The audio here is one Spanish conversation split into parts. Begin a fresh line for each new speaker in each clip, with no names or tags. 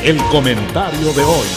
el comentario de hoy.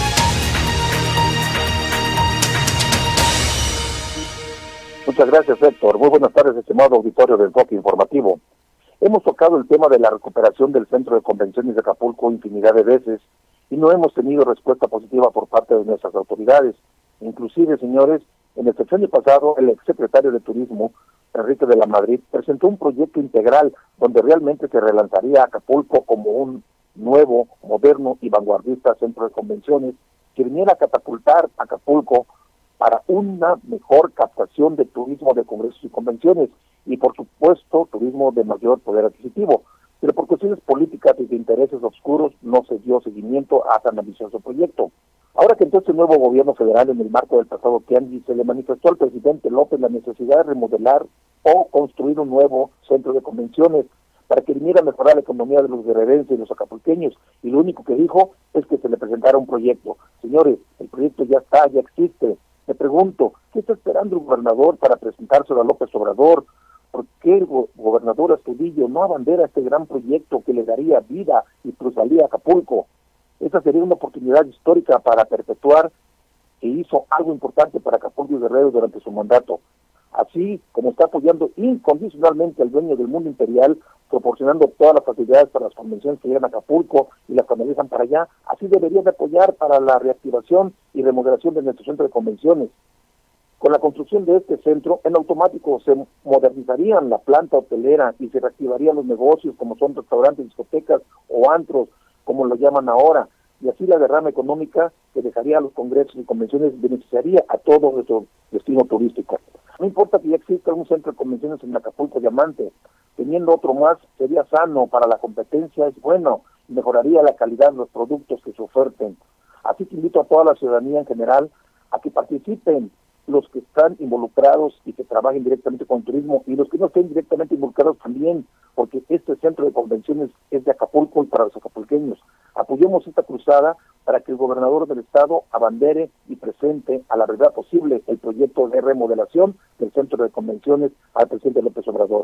Muchas gracias, Héctor. Muy buenas tardes, estimado auditorio del Enfoque Informativo. Hemos tocado el tema de la recuperación del Centro de Convenciones de Acapulco infinidad de veces y no hemos tenido respuesta positiva por parte de nuestras autoridades. Inclusive, señores, en el sexenio pasado, el exsecretario de Turismo, Enrique de la Madrid, presentó un proyecto integral donde realmente se relanzaría Acapulco como un nuevo, moderno y vanguardista centro de convenciones que viniera a catapultar Acapulco para una mejor captación de turismo de congresos y convenciones y, por supuesto, turismo de mayor poder adquisitivo. Pero por cuestiones políticas y de intereses oscuros no se dio seguimiento a tan ambicioso proyecto. Ahora que entonces el nuevo gobierno federal, en el marco del pasado tianguis, se le manifestó al presidente López la necesidad de remodelar o construir un nuevo centro de convenciones para que viniera a mejorar la economía de los guerrerenses y los acapulqueños, y lo único que dijo es que se le presentara un proyecto. Señores, el proyecto ya está, ya existe. Me pregunto, ¿qué está esperando el gobernador para presentárselo a López Obrador? ¿Por qué el gobernador Astudillo no abandera este gran proyecto que le daría vida y plusvalía a Acapulco? Esa sería una oportunidad histórica para perpetuar que hizo algo importante para Acapulco y Guerrero durante su mandato. Así como está apoyando incondicionalmente al dueño del mundo imperial, proporcionando todas las facilidades para las convenciones que llegan a Acapulco y las canalizan para allá, así debería de apoyar para la reactivación y remodelación de nuestro centro de convenciones. Con la construcción de este centro, en automático se modernizarían la planta hotelera y se reactivarían los negocios como son restaurantes, discotecas o antros, como lo llaman ahora, y así la derrama económica que dejaría a los congresos y convenciones beneficiaría a todo nuestro destino turístico. No importa que ya exista un centro de convenciones en Acapulco Diamante, teniendo otro más sería sano para la competencia, es bueno, mejoraría la calidad de los productos que se oferten. Así que invito a toda la ciudadanía en general a que participen, los que están involucrados y que trabajen directamente con turismo y los que no estén directamente involucrados también, porque este centro de convenciones es de Acapulco y para los acapulqueños. Apoyemos esta cruzada para que el gobernador del estado abandere y presente a la brevedad posible el proyecto de remodelación del centro de convenciones al presidente López Obrador.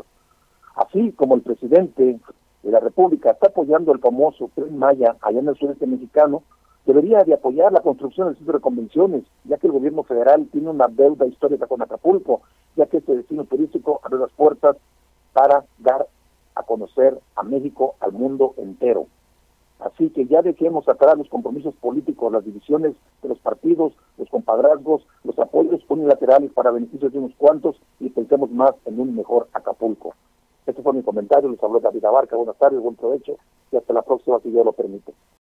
Así como el presidente de la República está apoyando el famoso Tren Maya allá en el sureste mexicano, debería de apoyar la construcción del centro de convenciones, ya que el gobierno federal tiene una deuda histórica con Acapulco, ya que este destino turístico abre las puertas para dar a conocer a México al mundo entero. Así que ya dejemos atrás los compromisos políticos, las divisiones de los partidos, los compadrazgos, los apoyos unilaterales para beneficios de unos cuantos y pensemos más en un mejor Acapulco. Este fue mi comentario, les habló David Abarca, buenas tardes, buen provecho y hasta la próxima si Dios lo permite.